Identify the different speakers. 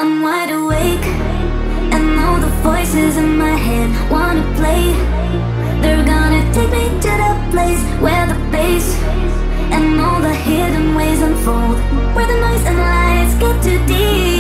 Speaker 1: I'm wide awake, and all the voices in my head wanna play. They're gonna take me to the place where the bass and all the hidden ways unfold, where the noise and lights get too deep.